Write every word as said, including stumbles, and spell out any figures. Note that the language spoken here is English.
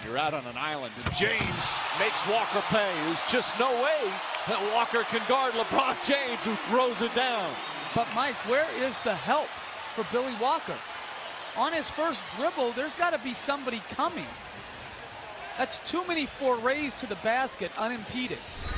You're out on an island, and James makes Walker pay. There's just no way that Walker can guard LeBron James, who throws it down. But Mike, where is the help for Billy Walker? On his first dribble, there's got to be somebody coming. That's too many forays to the basket unimpeded.